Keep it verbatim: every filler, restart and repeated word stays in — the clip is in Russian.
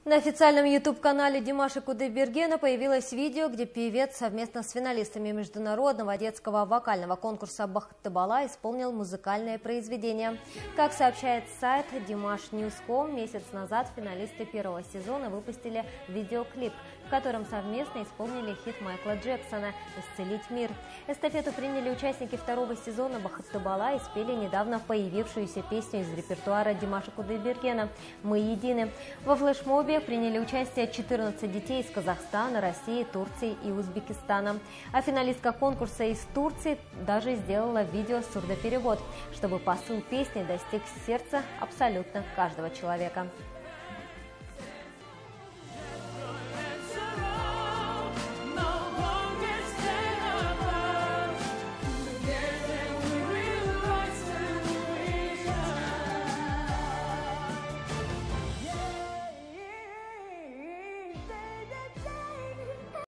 На официальном ютуб-канале Димаша Кудайбергена появилось видео, где певец совместно с финалистами международного детского вокального конкурса «Бахты-Бала» исполнил музыкальное произведение. Как сообщает сайт Димаш Ньюс точка ком, месяц назад финалисты первого сезона выпустили видеоклип, в котором совместно исполнили хит Майкла Джексона «Исцелить мир». Эстафету приняли участники второго сезона «Бахты-Бала» и спели недавно появившуюся песню из репертуара Димаша Кудайбергена «Мы едины». Во флешмобе приняли участие четырнадцать детей из Казахстана, России, Турции и Узбекистана. А финалистка конкурса из Турции даже сделала видео сурдоперевод, чтобы посыл песни достиг сердца абсолютно каждого человека.